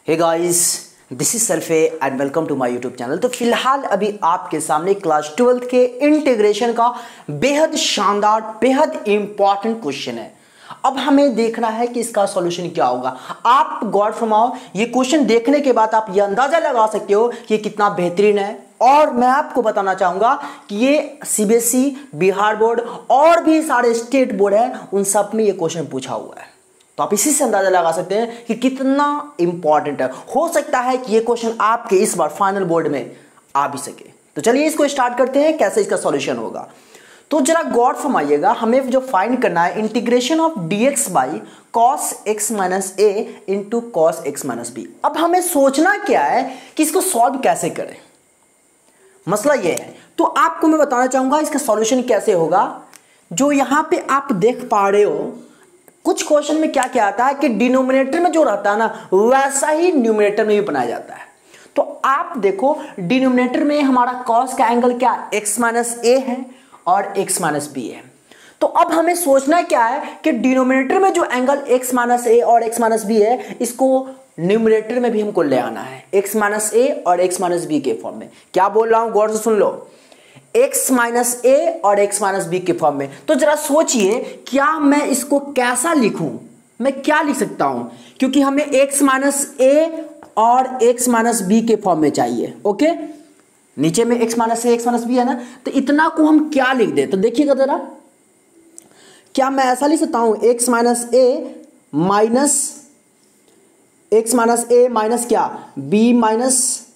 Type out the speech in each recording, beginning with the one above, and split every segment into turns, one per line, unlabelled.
Hey guys, this is सरफे and welcome to my YouTube channel. तो फिलहाल अभी आपके सामने क्लास 12th के इंटीग्रेशन का बेहद शानदार, बेहद इंपॉर्टेंट क्वेश्चन है। अब हमें देखना है कि इसका सॉल्यूशन क्या होगा। आप गौर फरमाओ, ये क्वेश्चन देखने के बाद आप ये अंदाजा लगा सकते हो कि ये कितना बेहतरीन है। और मैं आपको बताना चाहूंगा कि ये सीबीएसई, बिहार बोर्ड और भी सारे स्टेट बोर्ड हैं, उन सब में ये क्वेश्चन पूछा हुआ है। तो आप इसी से अंदाजा लगा सकते हैं कि कितना इंपॉर्टेंट है। हो सकता है कि ये क्वेश्चन आपके इस बार फाइनल बोर्ड में आ भी सके। तो चलिए इसको स्टार्ट करते हैं, कैसे इसका सॉल्यूशन होगा। तो जरा गौर फरमाइएगा, हमें जो फाइंड करना है integration of dx by cos x minus a into cos x minus B. अब हमें सोचना क्या है कि इसको सॉल्व कैसे करें। मसला ये है, तो आपको मैं बताना चाहूंगा इसका सॉल्यूशन कैसे होगा। जो यहां पे आप देख पा रहे हो, कुछ क्वेश्चन में क्या क्या आता है कि डिनोमिनेटर में जो रहता है ना, वैसा ही न्यूमरेटर में भी बनाया जाता है। तो आप देखो, डिनोमिनेटर में हमारा कॉस का एंगल क्या, x माइनस ए है और x माइनस बी है। तो अब हमें सोचना क्या है कि डिनोमिनेटर में जो एंगल x माइनस ए और x माइनस बी है, इसको न्यूमरेटर में भी हमको ले आना है, x माइनस ए और x माइनस बी के फॉर्म में। क्या बोल रहा हूं, गौर से सुन लो, x माइनस ए और x माइनस बी के फॉर्म में। तो जरा सोचिए, क्या मैं इसको कैसा लिखूं, मैं क्या लिख सकता हूं, क्योंकि हमें x माइनस ए और x माइनस बी के फॉर्म में चाहिए। ओके, नीचे में x minus A, x minus B है ना, तो इतना को हम क्या लिख दे। तो देखिएगा जरा, क्या मैं ऐसा लिख सकता हूं, x minus A minus x minus A minus क्या, b माइनस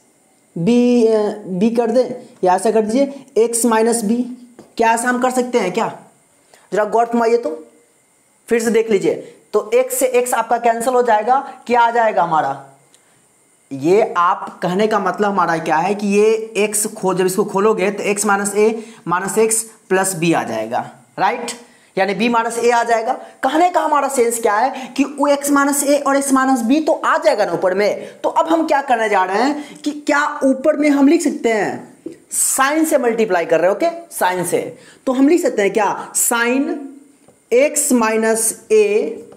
बी कर दे, या ऐसा कर दीजिए x माइनस बी। क्या ऐसा हम कर सकते हैं क्या? जरा गौर फरमाइए, तो फिर से देख लीजिए। तो x से x आपका कैंसिल हो जाएगा, क्या आ जाएगा हमारा, ये आप कहने का मतलब हमारा क्या है कि ये x जब इसको खोलोगे तो x minus A minus x plus B आ जाएगा, राइट, यानी b माइनस ए आ जाएगा। कहने का हमारा सेंस क्या है कि वो x माइनस ए और x माइनस बी तो आ जाएगा ना ऊपर में। तो अब हम क्या करने जा रहे हैं कि क्या ऊपर में हम लिख सकते हैं, साइन से मल्टीप्लाई कर रहे हैं। ओके, साइन से, तो हम लिख सकते हैं क्या, sine x minus A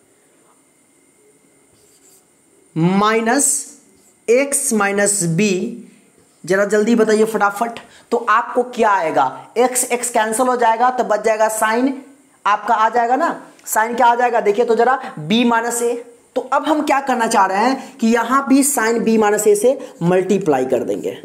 minus x minus B. जरा जल्दी बताइए फटाफट। तो आपको क्या आएगा, x x कैंसिल हो जाएगा तो बच जाएगा साइन, आपका आ जाएगा ना, साइन क्या आ जाएगा, देखिए तो जरा, b माइनस ए। तो अब हम क्या करना चाह रहे हैं कि यहां भी साइन b माइनस ए से मल्टीप्लाई कर देंगे।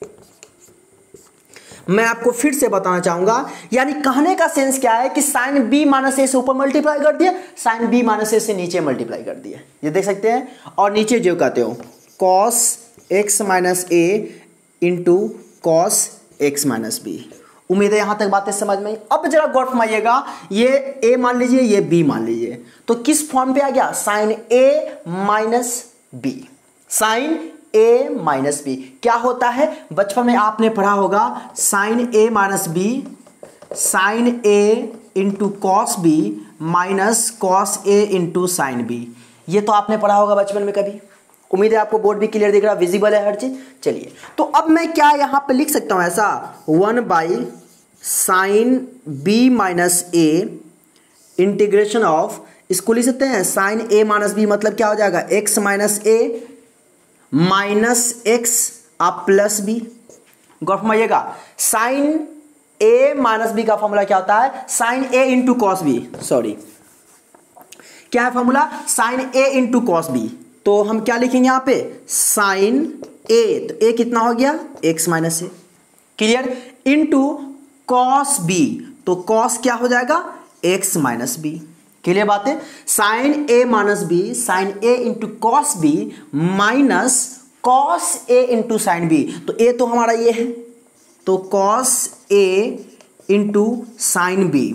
मैं आपको फिर से बताना चाहूंगा, यानी कहने का सेंस क्या है कि साइन b माइनस ए से ऊपर मल्टीप्लाई कर दिया, साइन b माइनस ए से नीचे मल्टीप्लाई कर दिया, ये देख सकते हैं। और नीचे जो कहते हो cos x minus A into cos x minus B. उम्मीद है यहां तक बातें समझ में आई। अब जरा गौर फरमाइएगा, ये a मान लीजिए, ये b मान लीजिए, तो किस फॉर्म पे आ गया, sine a minus B. Sine a minus B क्या होता है, बचपन में आपने पढ़ा होगा, sine a minus B sine a into cos B minus cos a into sine B. ये तो आपने पढ़ा होगा बचपन में कभी। उम्मीद है आपको बोर्ड भी क्लियर दिख रहा, विजिबल है हर चीज। चलिए, तो अब मैं क्या यहां पे लिख सकता हूं, ऐसा 1 by sine B minus A integration of, इसको लिख सकते हैं साइन ए माइनस बी, मतलब क्या हो जाएगा, x minus A minus x आप प्लस बी। गौर फरमाइएगा, साइन ए माइनस बी का फॉर्मूला क्या होता है, sine A into cos B. Sorry, क्या है formula, sine A into cos B. तो हम क्या लिखेंगे यहां पे, साइन ए, तो ए कितना हो गया, x minus A, clear, into cos B, तो कॉस क्या हो जाएगा, एक्स माइनस बी। क्लियर बात है, sine A minus B, sine A into cos B minus cos A into sine B. तो ए तो हमारा ये है, तो cos A into sine B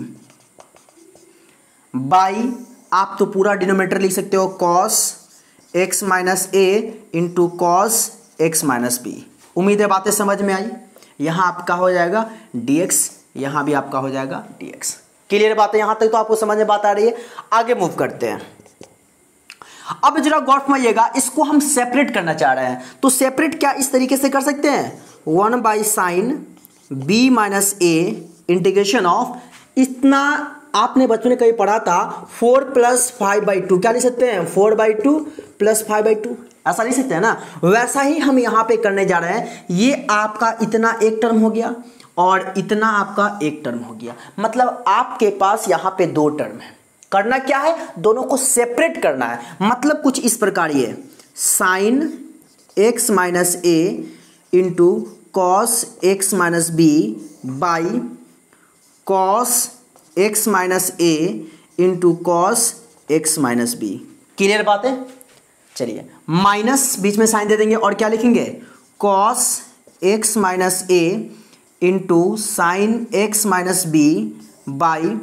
by, आप तो पूरा डिनोमिनेटर लिख सकते हो, cos x minus A into cos x minus B. उम्मीद है बातें समझ में आई। यहां आपका हो जाएगा dx, यहां भी आपका हो जाएगा dx। क्लियर बात है, यहां तक तो आपको समझ में बात आ रही है। आगे मूव करते हैं। अब जरा गौर फरमाइएगा, इसको हम सेपरेट करना चाह रहे हैं, तो सेपरेट क्या इस तरीके से कर सकते हैं, 1 by sine B minus A integration of, इतना आपने बचपन में कहीं पढ़ा था 4 प्लस 5/2, क्या लिख सकते हैं 4/2 प्लस 5/2, ऐसा लिख सकते हैं ना, वैसा ही हम यहाँ पे करने जा रहे हैं। ये आपका इतना एक टर्म हो गया और इतना आपका एक टर्म हो गया, मतलब आपके पास यहाँ पे दो टर्म है। करना क्या है, दोनों को सेपरेट करना है। मतलब कुछ इस प्रकार ये sine x minus A into cos x minus B by cos x minus A into cos x minus B. Clear बात है? चलिए माइनस बीच में साइन दे देंगे और क्या लिखेंगे, cos x minus A into sine x minus B by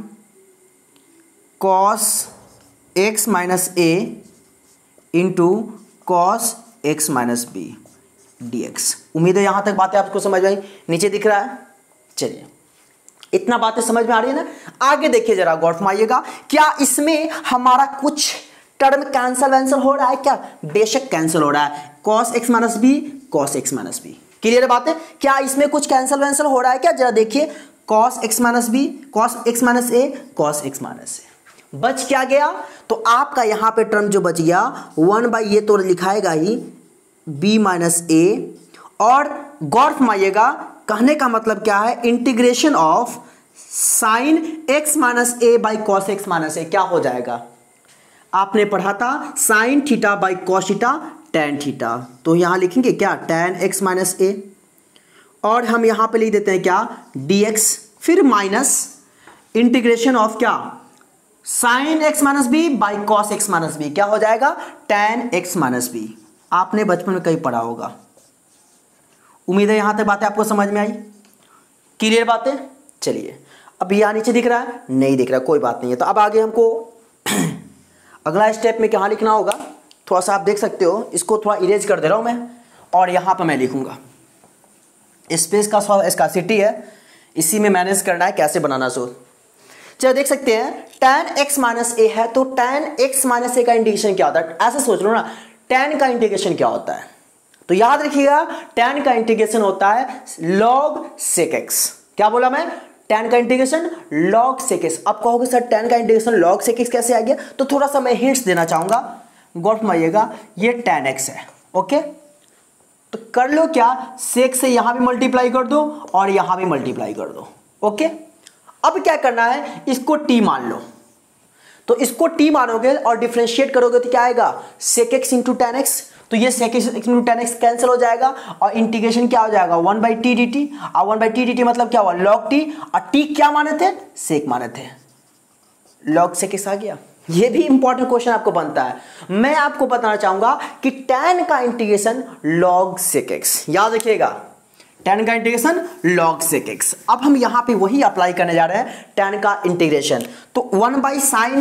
cos x minus A into cos x minus B D x. उम्मीद है यहां तक बातें आपको समझ में आई। नीचे दिख रहा है, चलिए इतना बातें समझ में आ रही है ना। आगे देखिए जरा गौर फरमाइएगा, क्या इसमें हमारा कुछ टर्म कैंसल वैंसल हो रहा है क्या? बेशक कैंसिल हो रहा है, cos x minus B cos x minus B. Clear बात है? क्या इसमें कुछ कैंसल वैंसल हो रहा है क्या? जरा देखिए, cos x minus B cos x minus A cos x minus A. बच क्या गया? तो आपका यहां पे टर्म जो बच गया 1 ये तो लिखाएगा ही बी माइनस ए। और गौर फरमाइएगा, कहने का मतलब क्या है, integration of sine x minus A by cos x minus A क्या हो जाएगा? आपने पढ़ा था sine theta by cos theta tan theta, तो यहां लिखेंगे क्या, टेन एक्स माइनस ए। और हम यहां पे लिख देते हैं क्या, डी एक्स, फिर माइनस इंटीग्रेशन ऑफ क्या, sine x minus B by cos x minus B क्या हो जाएगा, टेन एक्स माइनस बी। आपने बचपन में कहीं पढ़ा होगा। उम्मीद है यहां तक बातें आपको समझ में आई। क्लियर बातें? चलिए अब यहां नीचे दिख रहा है, नहीं दिख रहा, कोई बात नहीं है। तो अब आगे हमको अगला स्टेप में क्या लिखना होगा, थोड़ा सा आप देख सकते हो, इसको थोड़ा इरेज कर दे रहा हूं मैं और यहां पर मैं लिखूंगा। स्पेस का स्कार्सिटी है, इसी में मैनेज करना है कैसे बनाना। सो चलो देख सकते हैं, tan x माइनस ए है, तो tan x माइनस ए का इंटीग्रेशन क्या होता है? ऐसे सोच लो ना, tan का इंटीग्रेशन क्या होता है? तो याद रखिएगा, tan का इंटीग्रेशन होता है log sec x। क्या बोला मैं? tan का इंटीग्रेशन log sec x। अब कहोगे सर tan का इंटीग्रेशन log sec x कैसे आ गया? तो थोड़ा सा मैं हिंट्स देना चाहूंगा, गौर फरमाइएगा। ये tan x है, ओके, तो कर लो क्या, sec से यहां भी मल्टीप्लाई कर दो और यहां भी मल्टीप्लाई कर दो, ओके। अब क्या करना है, इसको t मान लो, तो इसको t मानोगे और डिफरेंशिएट करोगे तो क्या आएगा, sec x into tan x. तो ये sec x into tan x cancel हो जाएगा और इंटीग्रेशन क्या हो जाएगा, 1/t dt। और 1/t dt मतलब क्या हुआ, log t। और t क्या माने थे, sec माने थे, log sec x आ गया। ये भी इंपॉर्टेंट क्वेश्चन आपको बनता है। मैं आपको बताना चाहूंगा कि tan का इंटीग्रेशन log sec x, याद रखिएगा, tan का इंटीग्रेशन log sec x। अब हम यहां पे वही अप्लाई करने जा रहे हैं, tan का इंटीग्रेशन। तो 1/sin,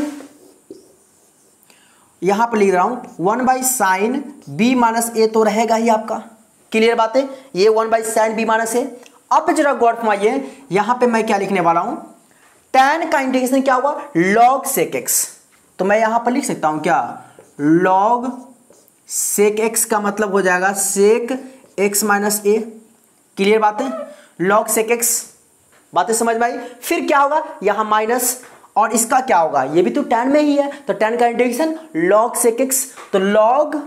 यहां पे लिख रहा हूं 1/sin b माइनस ए तो रहेगा ही आपका। क्लियर बात है? ये 1/sin b माइनस ए। अब जरा गौर फरमाइए, यहां पे मैं क्या लिखने वाला हूं, tan का इंटीग्रेशन क्या हुआ, log sec x। तो मैं यहां पर लिख सकता हूं क्या, log sec x का मतलब हो जाएगा sec x minus A. Clear बात है? log sec x, बातें समझ में आई? फिर क्या होगा, यहां माइनस, और इसका क्या होगा, ये भी तो tan में ही है, तो tan का इंटीग्रेशन log sec x, तो log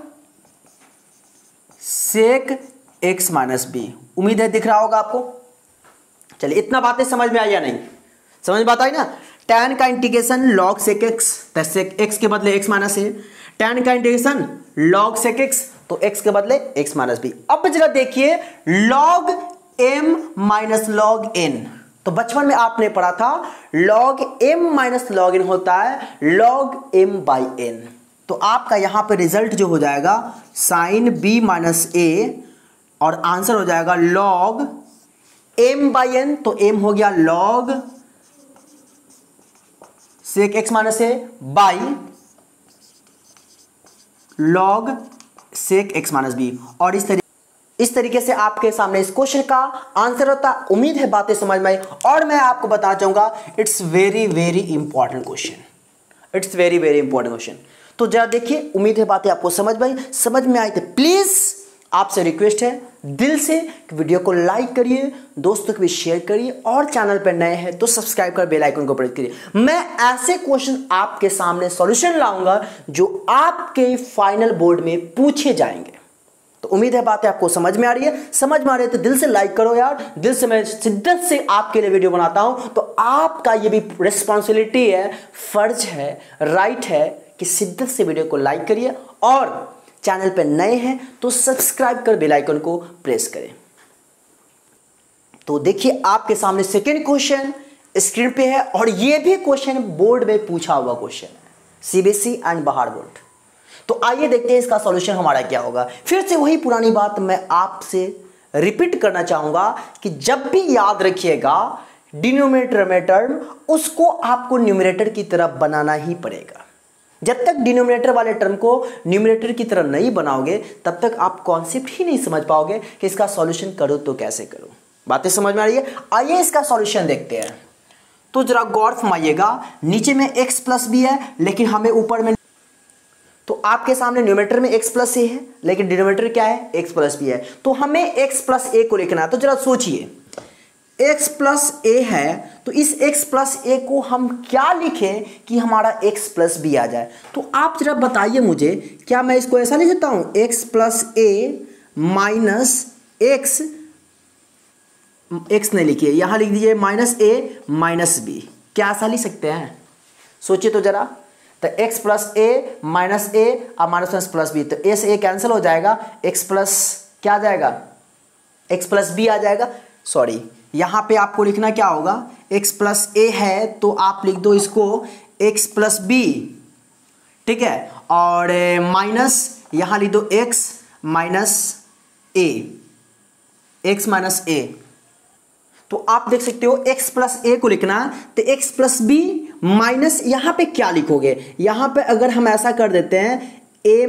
sec x minus B. उम्मीद है दिख रहा होगा आपको। चलिए इतना बातें समझ में आई या नहीं? समझ में बात आई ना। tan का इंटीग्रेशन log sec x, तो sec x के बदले x माइनस ए। tan का इंटीग्रेशन log sec x, तो x के बदले x माइनस बी। अब जरा देखिए, log m minus log n, तो बचपन में आपने पढ़ा था log m minus log n होता है log m बाई n। तो आपका यहां पे रिजल्ट जो हो जाएगा sin b माइनस a, और आंसर हो जाएगा log m बाई n। तो m हो गया log sec x minus a by log sec x माइनस b। और इस तरीके से आपके सामने इस क्वेश्चन का आंसर होता। उम्मीद है बातें समझ में आई। और मैं आपको बताना चाहूंगा, it's very very important question, it's very very important question. तो जरा देखिए, उम्मीद है बातें आपको समझ में आई। समझ में आई तो प्लीज आपसे रिक्वेस्ट है दिल से कि वीडियो को लाइक करिए, दोस्तों को भी शेयर करिए और चैनल पर नए हैं तो सब्सक्राइब कर बेल आइकन को प्रेस करिए। मैं ऐसे क्वेश्चन आपके सामने सॉल्यूशन लाऊंगा जो आपके फाइनल बोर्ड में पूछे जाएंगे। तो उम्मीद है बातें आपको समझ में आ रही है। समझ में आ रही है तो दिल से लाइक करो यार, दिल से मैं शिद्दत से आपके लिए वीडियो बनाता हूं। तो आपका ये भी रिस्पॉन्सिबिलिटी है, फर्ज है, राइट है कि शिद्दत से वीडियो को लाइक करिए और चैनल पर नए हैं तो सब्सक्राइब कर बेल आइकन को प्रेस करें। तो देखिए आपके सामने सेकेंड क्वेश्चन स्क्रीन पे है और ये भी क्वेश्चन बोर्ड में पूछा हुआ क्वेश्चन है, सीबीएसई एंड बाहर बोर्ड। तो आइए देखते हैं इसका सॉल्यूशन हमारा क्या होगा। फिर से वही पुरानी बात मैं आपसे रिपीट करना चाहूंगा कि जब भी याद रखिएगा डिनोमिनेटर में टर्म उसको आपको न्यूमरेटर की तरफ बनाना ही पड़ेगा। जब तक डिनोमिनेटर वाले टर्म को न्यूमरेटर की तरह नहीं बनाओगे तब तक आप कॉन्सेप्ट ही नहीं समझ पाओगे कि इसका सॉल्यूशन करो तो कैसे करो। बातें समझ में आ रही है? आइए इसका सॉल्यूशन देखते हैं। तो जरा गौर फरमाइएगा, नीचे में x प्लस बी है लेकिन हमें ऊपर में, तो आपके सामने न्यूमरेटर में x प्लस ए है लेकिन डिनोमिनेटर क्या है, x प्लस बी है। तो हमें x प्लस ए को लिखना है। तो जरा सोचिए x प्लस ए है तो इस x प्लस ए को हम क्या लिखें कि हमारा x प्लस बी आ जाए। तो आप जरा बताइए मुझे, क्या मैं इसको ऐसा लिख सकता हूं x plus A minus x, x नहीं लिखिए, यहां लिख दीजिए माइनस ए माइनस बी। क्या ऐसा लिख सकते हैं? सोचिए तो जरा। तो x plus A minus A और माइनस प्लस बी, तो a से a कैंसिल हो जाएगा, x प्लस क्या आ जाएगा, x प्लस बी आ जाएगा। सॉरी, यहां पे आपको लिखना क्या होगा, x प्लस ए है तो आप लिख दो इसको x प्लस बी, ठीक है, और माइनस यहां लिख दो x minus A, x minus A. तो आप देख सकते हो x प्लस ए को लिखना तो x प्लस बी माइनस यहां पे क्या लिखोगे, यहां पे अगर हम ऐसा कर देते हैं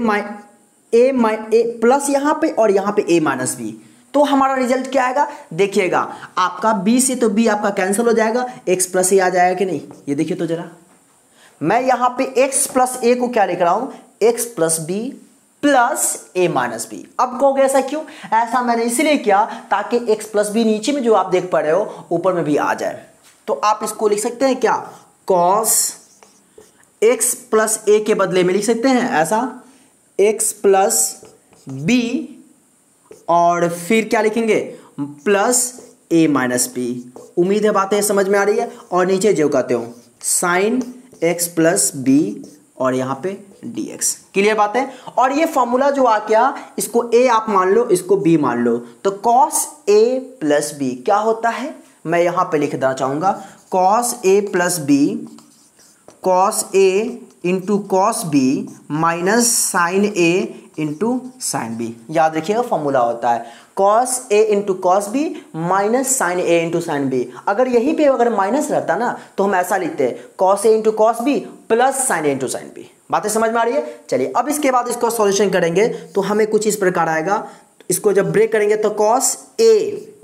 ए प्लस यहां पे और यहां पे a माइनस बी, तो हमारा रिजल्ट क्या आएगा देखिएगा, आपका b से तो b आपका कैंसिल हो जाएगा, x प्लस ए आ जाएगा कि नहीं। ये देखिए तो जरा, मैं यहां पे x प्लस ए को क्या लिख रहा हूं, x plus B plus A minus B. अब कहोगे ऐसा क्यों? ऐसा मैंने इसलिए किया ताकि x प्लस बी नीचे में जो आप देख पा रहे हो ऊपर में भी आ जाए। तो आप इसको लिख सकते हैं क्या, cos x प्लस ए के बदले में लिख सकते हैं ऐसा x प्लस बी और फिर क्या लिखेंगे प्लस a माइनस बी। उम्मीद है बातें समझ में आ रही है। और नीचे जो कहते हो साइन x प्लस बी और यहाँ पे dx। क्लियर बात है? और ये फॉर्मूला जो आ गया इसको a आप मान लो, इसको b मान लो, तो cos a प्लस बी क्या होता है, मैं यहाँ पे लिख देना चाहूंगा cos a plus B, cos a into cos B minus sine A into sine B. याद रखिएगा फॉर्मूला होता है cos a into cos B minus sine A into sine B. अगर यहीं पे अगर माइनस रहता ना तो हम ऐसा लिखते हैं cos a into cos B plus sine A into sine B. बातें समझ में आ रही है? चलिए अब इसके बाद इसको सॉल्यूशन करेंगे तो हमें कुछ इस प्रकार आएगा। इसको जब ब्रेक करेंगे तो cos a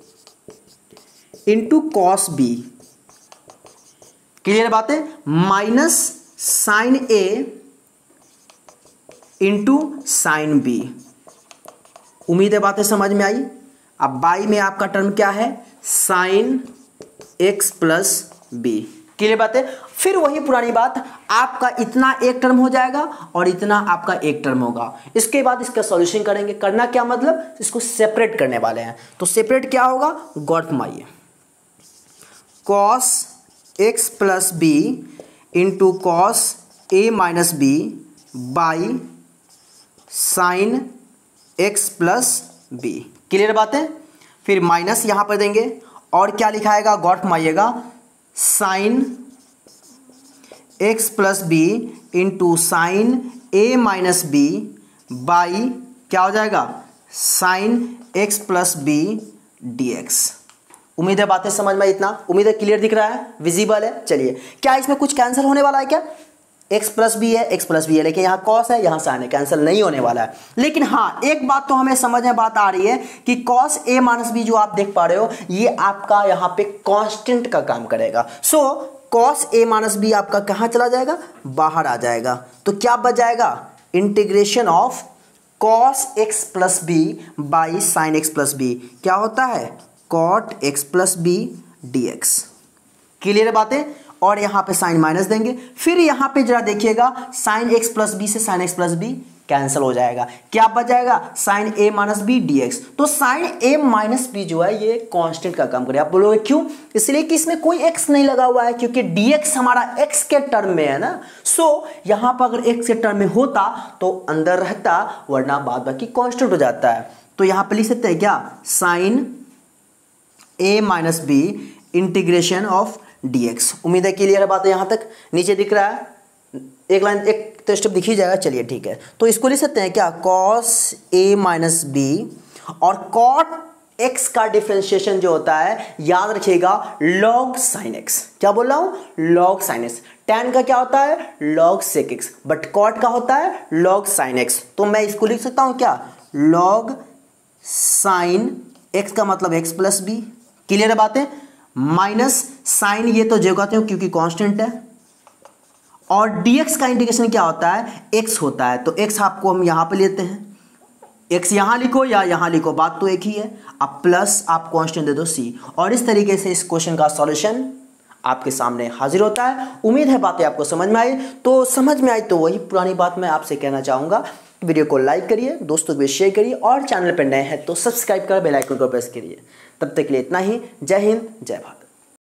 into cos B, clear बात है, minus sine A into sine B. उम्मीद है बातें समझ में आई। अब बाई में आपका टर्म क्या है, sine x plus B. Clear बात है? फिर वही पुरानी बात, आपका इतना एक टर्म हो जाएगा और इतना आपका एक टर्म होगा। इसके बाद इसका सॉल्यूशन करेंगे। करना क्या मतलब, इसको सेपरेट करने वाले हैं। तो सेपरेट क्या होगा, गौर फरमाइए, cos x plus b into cos a minus B by sine x plus B. Clear बात है? फिर माइनस यहां पर देंगे और क्या लिखाएगा, गौर फरमाइएगा, sine x plus b into sine A minus B by क्या हो जाएगा, sine x plus b D x. उम्मीद है बातें समझ में, इतना उम्मीद है क्लियर दिख रहा है, विजिबल है। चलिए, क्या इसमें कुछ कैंसिल होने वाला है क्या, x प्लस बी है, x प्लस बी है, लेकिन यहाँ cos है, यहाँ sin है, कैंसिल नहीं होने वाला है। लेकिन हाँ, एक बात तो हमें समझ में बात आ रही है कि cos a माइनस बी जो आप देख पा रहे हो, ये आपका यहाँ पे कांस्टेंट का काम करेगा। So cos a minus b आपका कहाँ चला जाएगा, बाहर आ जाएगा। तो क्या बच जाएगा, integration of cos x plus b by sine x plus b क्या होता है cot x plus b dx। Clear बातें। और यहां पे साइन माइनस देंगे, फिर यहां पे जरा देखिएगा साइन एक्स प्लस बी से sine x plus b cancel हो जाएगा, क्या बच जाएगा साइन ए माइनस बी डीएक्स। तो साइन ए माइनस बी जो है ये कांस्टेंट का काम करेगा। आप बोलोगे क्यों, इसलिए कि इसमें कोई एक्स नहीं लगा हुआ है, क्योंकि डीएक्स हमारा एक्स के टर्म में है ना। सो यहां पर अगर एक्स के टर्म में होता तो अंदर रहता, वरना बाद बाकी कांस्टेंट हो जाता है। तो यहां पर लिख सकते हैं क्या sine A minus b integration of dx। उम्मीद है क्लियर है बात है यहां तक। नीचे दिख रहा है एक लाइन, एक तो स्टेप दिख ही जाएगा। चलिए ठीक है, तो इसको लिख सकते हैं क्या cos a माइनस बी, और cot x का डिफरेंशिएशन जो होता है याद रखिएगा log sin x। क्या बोल रहा हूं log sin x। tan का क्या होता है log sec x, but cot का होता है log sin x। तो मैं इसको लिख सकता हूं क्या log sin x का मतलब x प्लस बी। क्लियर है बातें। माइनस साइन ये तो जगह हूं क्योंकि कांस्टेंट है, और dx का इंटीग्रेशन क्या होता है x होता है। तो x आपको हम यहां पे लेते हैं, x यहां लिखो या यहां लिखो बात तो एक ही है। अब प्लस आप कांस्टेंट दे दो c, और इस तरीके से इस क्वेश्चन का सॉल्यूशन आपके सामने हाजिर होता है। उम्मीद है बातें आपको समझ में आई। तो समझ में आई तो वही पुरानी बात मैं आपसे कहना चाहूंगा, वीडियो को लाइक करिए, दोस्तों को शेयर करिए, और चैनल पर नए हैं तो सब्सक्राइब कर बेल आइकन को प्रेस करिए। तब तक के लिए इतना ही। जय हिंद, जय भारत।